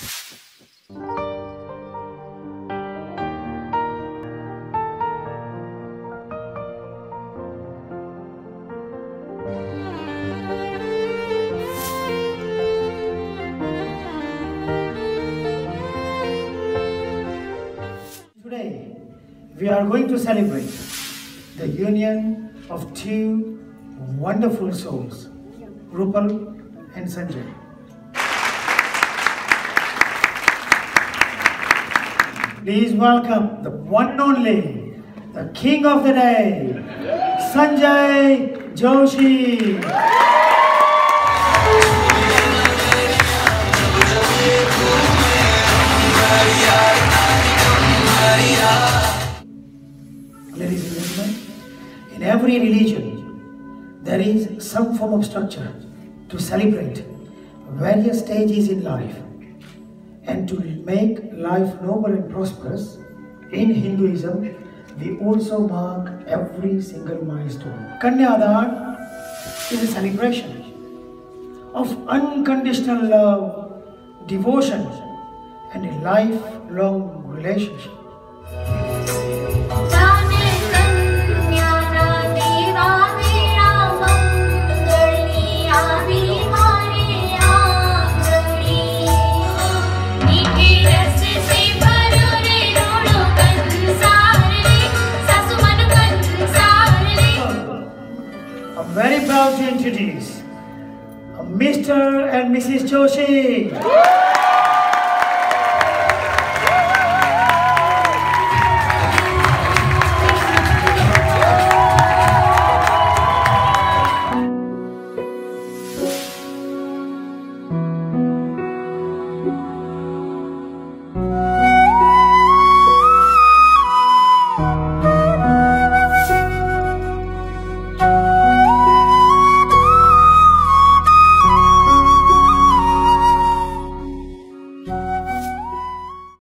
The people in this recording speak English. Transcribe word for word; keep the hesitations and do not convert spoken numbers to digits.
Today, we are going to celebrate the union of two wonderful souls, Rupal and Sanjay. Please welcome the one and only, the king of the day, Sanjay Joshi. Ladies and gentlemen, in every religion, there is some form of structure to celebrate various stages in life and to make life noble and prosperous. In Hinduism, we also mark every single milestone. Kanyadan is a celebration of unconditional love, devotion, and a lifelong relationship. I'm very proud to introduce Mister and Missus Joshi.